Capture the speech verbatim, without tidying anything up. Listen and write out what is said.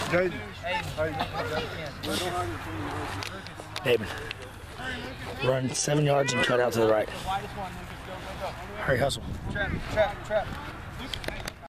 David, run seven yards and cut out to the right. Hurry, hustle.